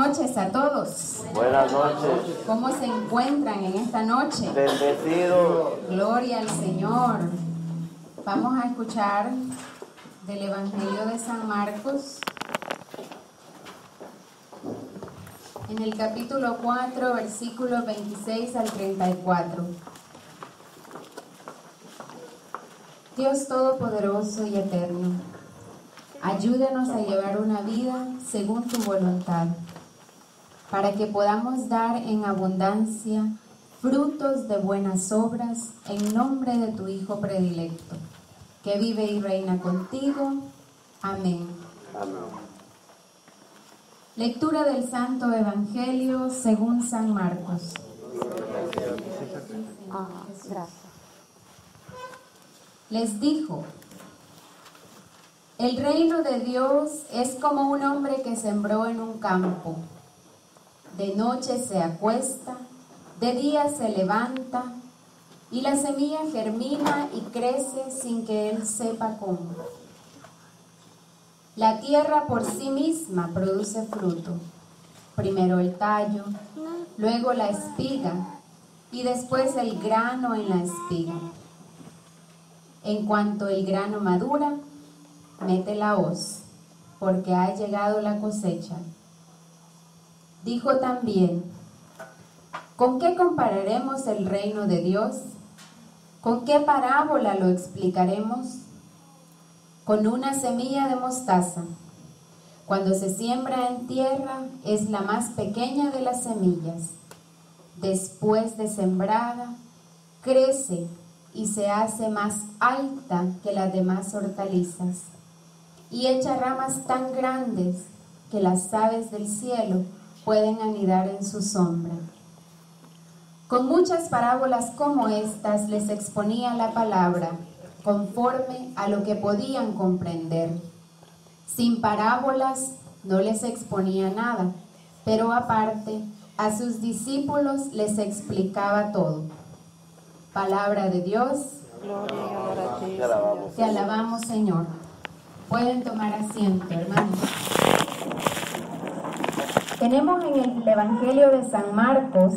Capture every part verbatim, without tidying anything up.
noches a todos. Buenas noches. ¿Cómo se encuentran en esta noche? Bendecidos. Gloria al Señor. Vamos a escuchar del Evangelio de San Marcos, en el capítulo cuatro, versículos veintiséis al treinta y cuatro. Dios Todopoderoso y Eterno, ayúdanos a llevar una vida según tu voluntad, para que podamos dar en abundancia frutos de buenas obras en nombre de tu Hijo predilecto, que vive y reina contigo. Amén. Amén. Lectura del Santo Evangelio según San Marcos. Ah, gracias. Les dijo: el reino de Dios es como un hombre que sembró en un campo. De noche se acuesta, de día se levanta, y la semilla germina y crece sin que él sepa cómo. La tierra por sí misma produce fruto, primero el tallo, luego la espiga, y después el grano en la espiga. En cuanto el grano madura, mete la hoz, porque ha llegado la cosecha. Dijo también: ¿con qué compararemos el reino de Dios? ¿Con qué parábola lo explicaremos? Con una semilla de mostaza. Cuando se siembra en tierra, es la más pequeña de las semillas. Después de sembrada, crece y se hace más alta que las demás hortalizas, y echa ramas tan grandes que las aves del cielo pueden anidar en su sombra. Con muchas parábolas como estas les exponía la palabra, conforme a lo que podían comprender. Sin parábolas no les exponía nada, pero aparte a sus discípulos les explicaba todo. Palabra de Dios. Gloria y honor a ti, Te alabamos. Señor. Te alabamos, Señor. Pueden tomar asiento, hermanos. Tenemos en el Evangelio de San Marcos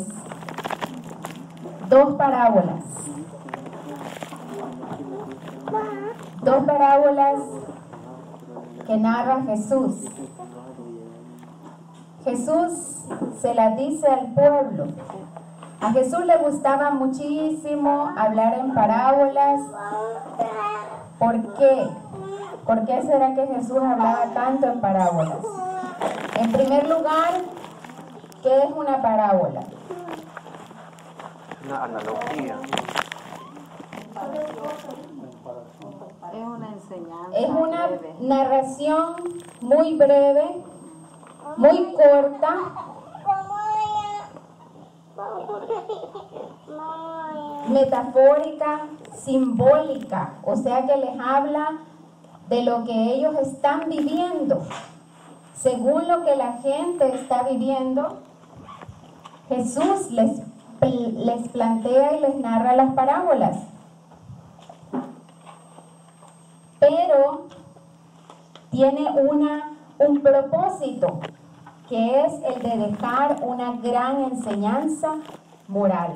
dos parábolas. Dos parábolas que narra Jesús. Jesús se las dice al pueblo. A Jesús le gustaba muchísimo hablar en parábolas. ¿Por qué? ¿Por qué será que Jesús hablaba tanto en parábolas? En primer lugar, ¿qué es una parábola? Una analogía. Es una enseñanza Es una breve. narración muy breve, muy corta, metafórica, simbólica, o sea que les habla de lo que ellos están viviendo. Según lo que la gente está viviendo, Jesús les, les plantea y les narra las parábolas. Pero tiene una, un propósito, que es el de dejar una gran enseñanza moral.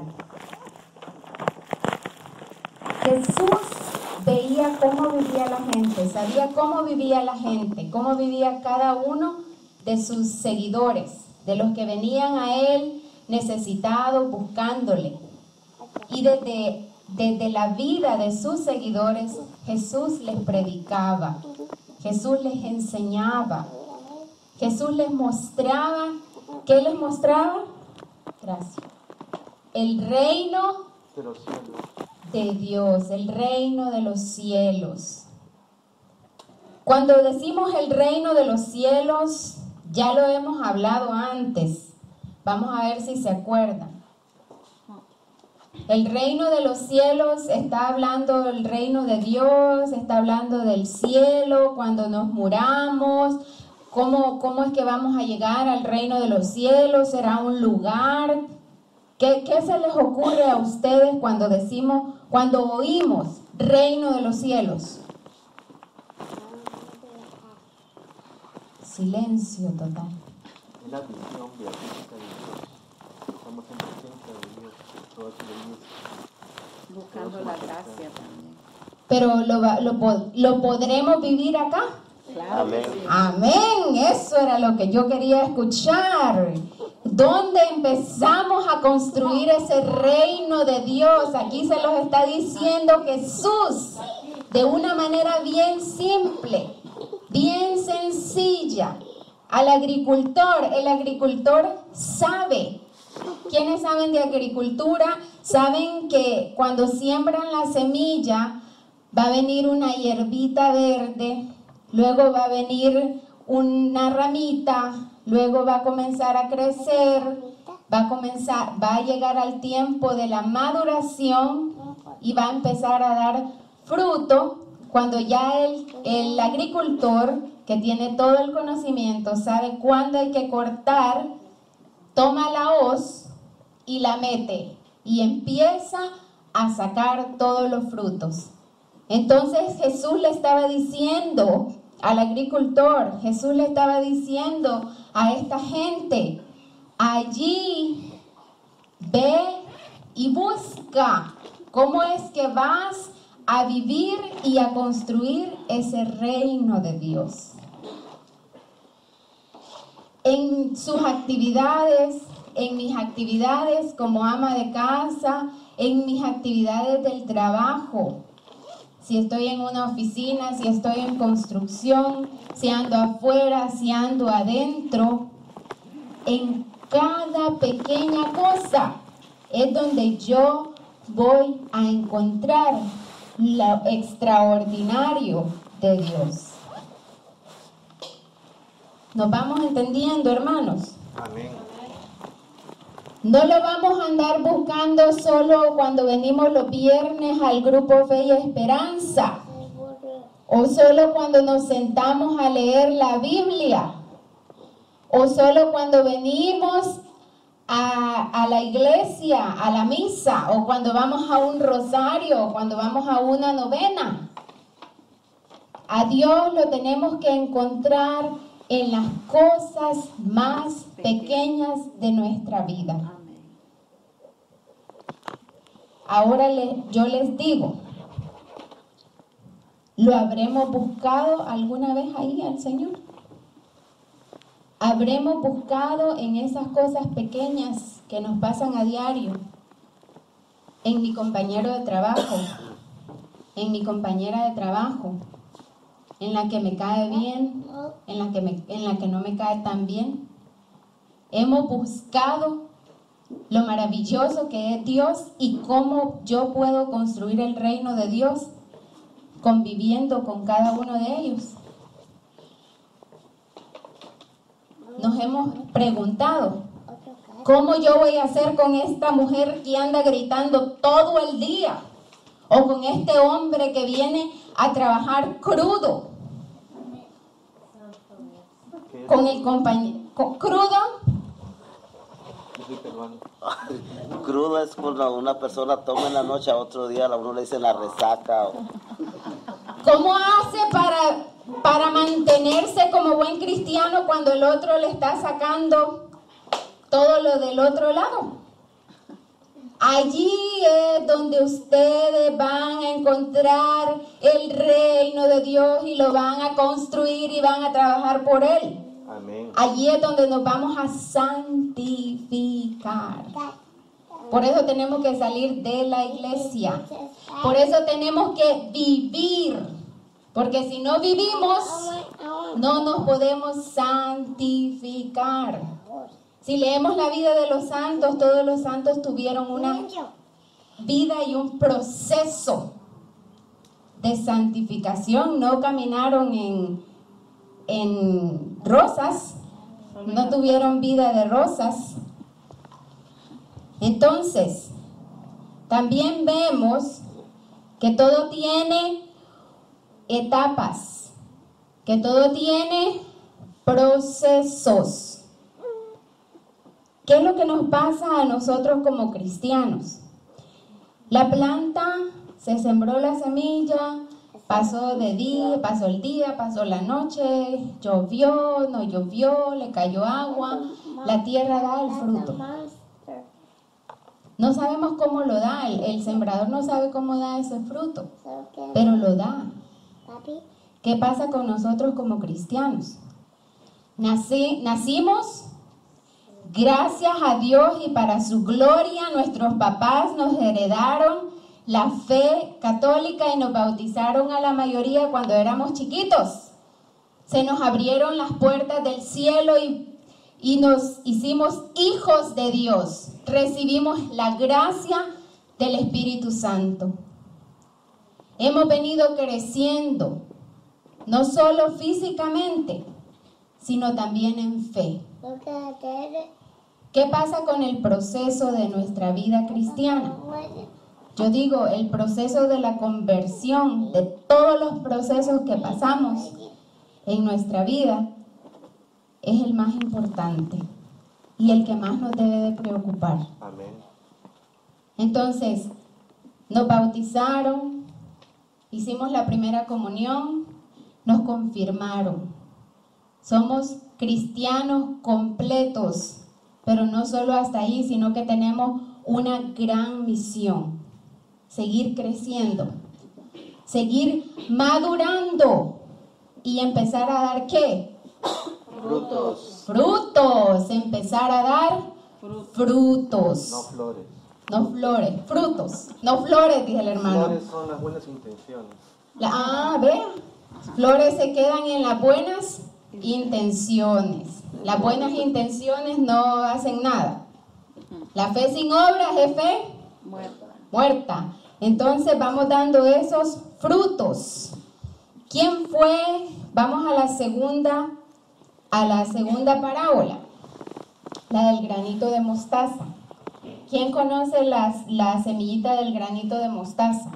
Jesús veía cómo vivía la gente, sabía cómo vivía la gente, cómo vivía cada uno de sus seguidores, de los que venían a Él necesitados, buscándole. Y desde, desde la vida de sus seguidores, Jesús les predicaba, Jesús les enseñaba, Jesús les mostraba. ¿Qué les mostraba? Gracias. El reino De los cielos. de Dios, el reino de los cielos. Cuando decimos el reino de los cielos, ya lo hemos hablado antes. Vamos a ver si se acuerdan. El reino de los cielos está hablando del reino de Dios, está hablando del cielo, cuando nos muramos. ¿Cómo, cómo es que vamos a llegar al reino de los cielos? ¿Será un lugar? ¿Qué, qué se les ocurre a ustedes cuando decimos, cuando oímos reino de los cielos? Silencio total. Es la visión beatífica de Dios. Estamos en presencia de Dios, de toda su belleza. Buscando la gracia también. Pero lo, va- lo, po- lo podremos vivir acá. Claro que Amén. sí. Amén, eso era lo que yo quería escuchar. ¿Dónde empezamos a construir ese reino de Dios? Aquí se los está diciendo Jesús de una manera bien simple, bien sencilla. Al agricultor, el agricultor sabe. ¿Quiénes saben de agricultura? Saben que cuando siembran la semilla va a venir una hierbita verde, luego va a venir una ramita, luego va a comenzar a crecer, va a comenzar, va a llegar al tiempo de la maduración y va a empezar a dar fruto. Cuando ya el, el agricultor, que tiene todo el conocimiento, sabe cuándo hay que cortar, toma la hoz y la mete y empieza a sacar todos los frutos. Entonces Jesús le estaba diciendo al agricultor, Jesús le estaba diciendo a esta gente, allí ve y busca cómo es que vas a vivir y a construir ese reino de Dios. En sus actividades, en mis actividades como ama de casa, en mis actividades del trabajo, si estoy en una oficina, si estoy en construcción, si ando afuera, si ando adentro, en cada pequeña cosa es donde yo voy a encontrar lo extraordinario de Dios. ¿Nos vamos entendiendo, hermanos? Amén. No lo vamos a andar buscando solo cuando venimos los viernes al grupo Fe y Esperanza, o solo cuando nos sentamos a leer la Biblia, o solo cuando venimos a, a la iglesia, a la misa, o cuando vamos a un rosario, o cuando vamos a una novena. A Dios lo tenemos que encontrar en las cosas más pequeñas de nuestra vida. Amén. Ahora le- yo les digo, ¿lo habremos buscado alguna vez ahí al Señor? ¿Habremos buscado en esas cosas pequeñas que nos pasan a diario? En mi compañero de trabajo, en mi compañera de trabajo, en la que me cae bien, en la que, me, en la que no me cae tan bien. Hemos buscado lo maravilloso que es Dios y cómo yo puedo construir el reino de Dios conviviendo con cada uno de ellos. Nos hemos preguntado, ¿cómo yo voy a hacer con esta mujer que anda gritando todo el día? O con este hombre que viene a trabajar crudo. Con el compañero crudo. Yo soy peruano. Crudo es cuando una persona toma en la noche, a otro día a uno le dicen la resaca. o- ¿Cómo hace para, para mantenerse como buen cristiano cuando el otro le está sacando todo lo del otro lado? Allí es donde ustedes van a encontrar el reino de Dios y lo van a construir y van a trabajar por él. Amén. Allí es donde nos vamos a santificar. Por eso tenemos que salir de la iglesia. Por eso tenemos que vivir. Porque si no vivimos, no nos podemos santificar. Si leemos la vida de los santos, todos los santos tuvieron una vida y un proceso de santificación. No caminaron en, en rosas, no tuvieron vida de rosas. Entonces, también vemos que todo tiene etapas, que todo tiene procesos. ¿Qué es lo que nos pasa a nosotros como cristianos? La planta, se sembró la semilla, Pasó de día, pasó el día, pasó la noche, llovió, no llovió, le cayó agua, la tierra da el fruto. No sabemos cómo lo da, el, el sembrador no sabe cómo da ese fruto, pero lo da. ¿Qué pasa con nosotros como cristianos? Nací, nacimos, gracias a Dios y para su gloria, nuestros papás nos heredaron la fe católica y nos bautizaron a la mayoría cuando éramos chiquitos. Se nos abrieron las puertas del cielo y Y nos hicimos hijos de Dios. Recibimos la gracia del Espíritu Santo. Hemos venido creciendo, no solo físicamente, sino también en fe. ¿Qué pasa con el proceso de nuestra vida cristiana? Yo digo, el proceso de la conversión, de todos los procesos que pasamos en nuestra vida, es el más importante y el que más nos debe de preocupar. Amén. Entonces, nos bautizaron, hicimos la primera comunión, nos confirmaron. Somos cristianos completos, pero no solo hasta ahí, sino que tenemos una gran misión: seguir creciendo, seguir madurando y empezar a dar ¿qué? Frutos. Frutos, empezar a dar frutos. No flores. No flores, frutos. No flores, dije el hermano. Flores son las buenas intenciones. La, ah, vean. Flores se quedan en las buenas intenciones. Las buenas intenciones no hacen nada. La fe sin obras es fe Muerta. muerta. Entonces vamos dando esos frutos. ¿Quién fue? Vamos a la segunda a la segunda parábola, la del granito de mostaza. ¿Quién conoce las, la semillita del granito de mostaza?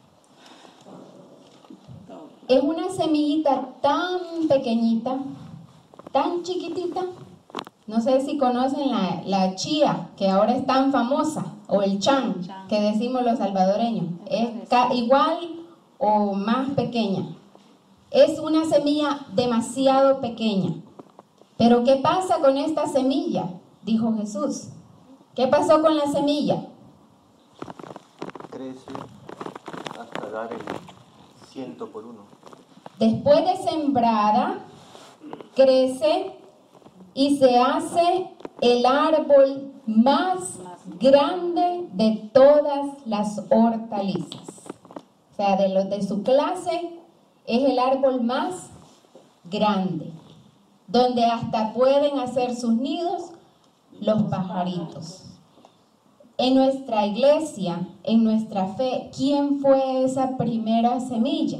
Es una semillita tan pequeñita, tan chiquitita. No sé si conocen la, la chía, que ahora es tan famosa, o el chan, que decimos los salvadoreños. Es ca- igual o más pequeña. Es una semilla demasiado pequeña. Pero ¿qué pasa con esta semilla? Dijo Jesús. ¿Qué pasó con la semilla? Crece hasta dar el ciento por uno. Después de sembrada, crece y se hace el árbol más grande de todas las hortalizas. O sea, de los de su clase, es el árbol más grande, donde hasta pueden hacer sus nidos los pajaritos. En nuestra iglesia, en nuestra fe, ¿quién fue esa primera semilla?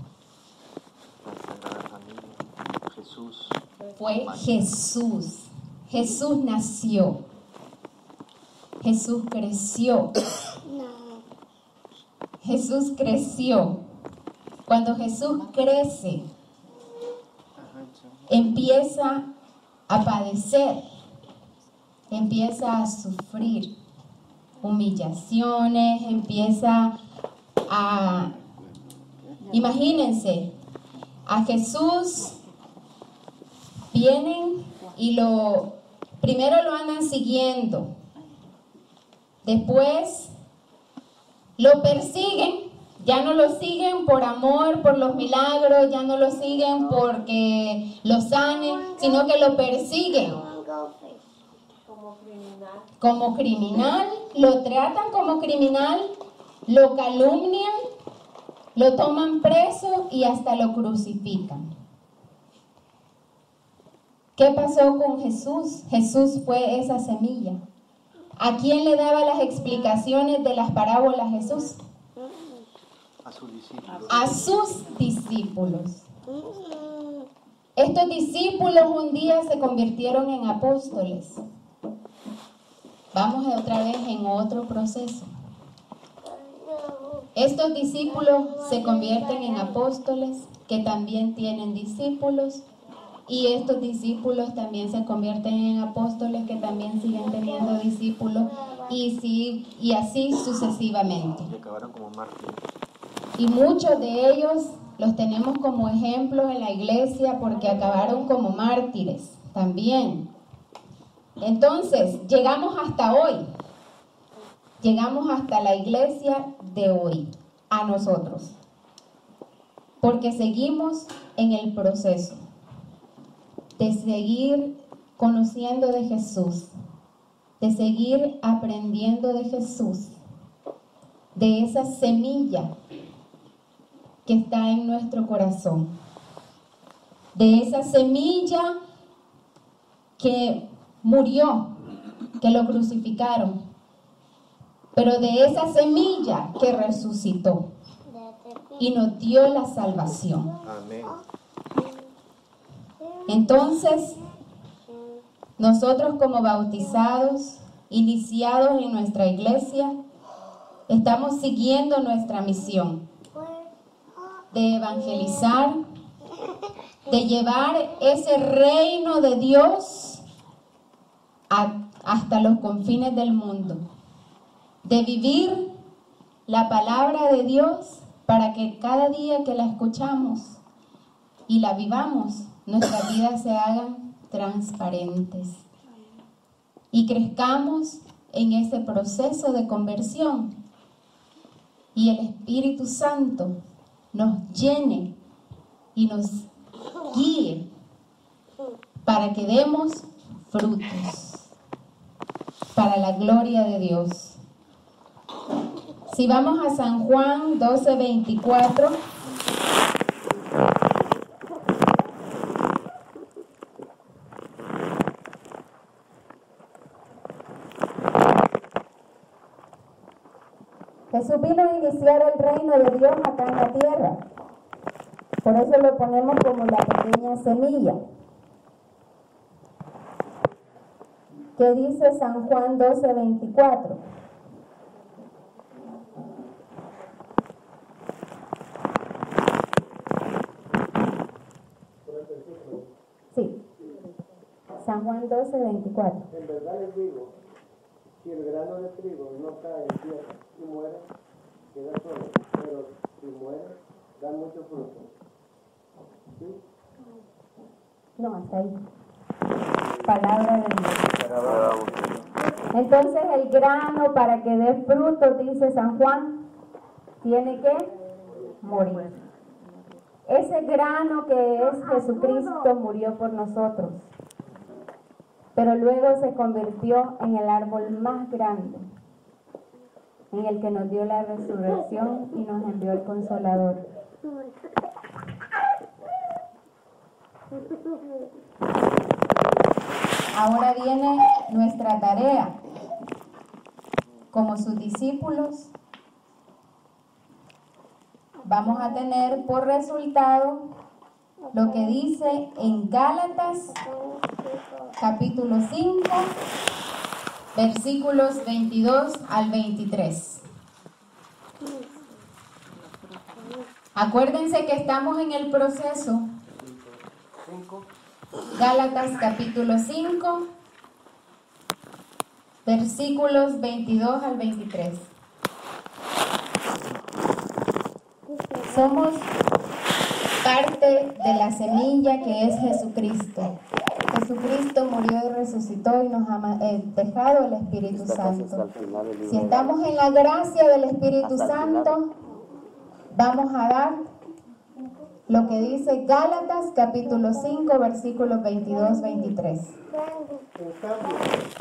La Sagrada Familia, Jesús. Fue Jesús. Jesús nació. Jesús creció. Jesús creció. Cuando Jesús crece, empieza a padecer, empieza a sufrir humillaciones, empieza a... Imagínense, a Jesús vienen y lo... Primero lo andan siguiendo, después lo persiguen. Ya no lo siguen por amor, por los milagros, ya no lo siguen porque lo sanen, sino que lo persiguen. Como criminal. Como criminal, lo tratan como criminal, lo calumnian, lo toman preso y hasta lo crucifican. ¿Qué pasó con Jesús? Jesús fue esa semilla. ¿A quién le daba las explicaciones de las parábolas Jesús? A sus discípulos. A sus discípulos. Estos discípulos un día se convirtieron en apóstoles. Vamos otra vez en otro proceso. Estos discípulos se convierten en apóstoles que también tienen discípulos, y estos discípulos también se convierten en apóstoles que también siguen teniendo discípulos, y, sí, y así sucesivamente. Y acabaron como mártires. Y muchos de ellos los tenemos como ejemplos en la iglesia porque acabaron como mártires también. Entonces, llegamos hasta hoy. Llegamos hasta la iglesia de hoy, a nosotros. Porque seguimos en el proceso de seguir conociendo de Jesús, de seguir aprendiendo de Jesús, de esa semilla que está en nuestro corazón, de esa semilla que murió, que lo crucificaron, pero de esa semilla que resucitó y nos dio la salvación. Amén. Entonces, nosotros como bautizados, iniciados en nuestra iglesia, estamos siguiendo nuestra misión de evangelizar, de llevar ese reino de Dios a, hasta los confines del mundo, de vivir la palabra de Dios para que cada día que la escuchamos y la vivamos, nuestras vidas se hagan transparentes y crezcamos en ese proceso de conversión y el Espíritu Santo nos llene y nos guíe para que demos frutos para la gloria de Dios. Si vamos a San Juan doce veinticuatro, Jesús vino a iniciar el reino de Dios acá en la tierra. Por eso lo ponemos como la pequeña semilla. ¿Qué dice San Juan doce veinticuatro? Sí. San Juan doce veinticuatro. En verdad les digo, si el grano de trigo no cae en tierra y muere, queda solo, pero si muere, da mucho fruto. ¿Sí? No, hasta ahí. Palabra de Dios. Entonces el grano para que dé fruto, dice San Juan, tiene que morir. Ese grano que es Jesucristo murió por nosotros, pero luego se convirtió en el árbol más grande, en el que nos dio la resurrección y nos envió el Consolador. Ahora viene nuestra tarea como sus discípulos. Vamos a tener por resultado lo que dice en Gálatas capítulo cinco, versículos veintidós al veintitrés. Acuérdense que estamos en el proceso. Gálatas capítulo cinco, versículos veintidós al veintitrés. Somos parte de la semilla que es Jesucristo. Jesucristo murió y resucitó y nos ha eh, dejado el Espíritu Santo. Si estamos en la gracia del Espíritu Santo, vamos a dar lo que dice Gálatas capítulo cinco, versículos veintidós a veintitrés. En cambio,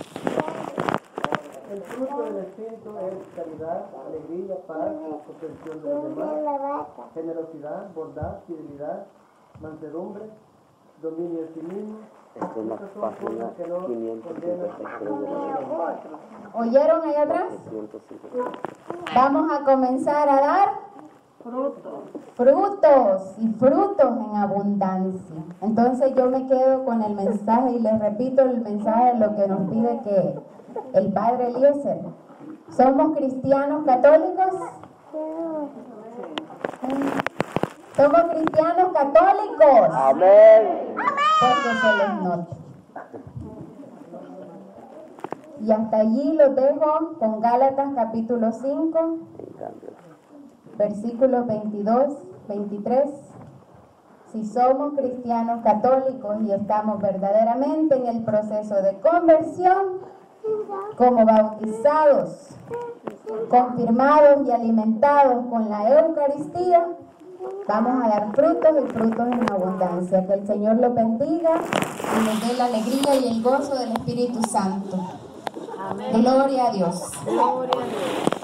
el fruto del Espíritu es caridad, alegría, paz, comprensión de los demás, generosidad, bondad, fidelidad, mansedumbre, dominio de sí mismo. Esta es la página quinientos cincuenta y tres de la ¿Oyeron ahí atrás? Vamos a comenzar a dar Frutos. frutos y frutos en abundancia. Entonces yo me quedo con el mensaje y les repito el mensaje de lo que nos pide que el Padre Eliezer. ¿Somos cristianos católicos? ¿Somos cristianos católicos? Amén. Porque se les nota. Y hasta allí los dejo con Gálatas capítulo cinco, versículos veintidós, veintitrés. Si somos cristianos católicos y estamos verdaderamente en el proceso de conversión, como bautizados, confirmados y alimentados con la Eucaristía, vamos a dar frutos y frutos en abundancia. Que el Señor los bendiga y nos dé la alegría y el gozo del Espíritu Santo. Amén. Gloria a Dios. Gloria a Dios.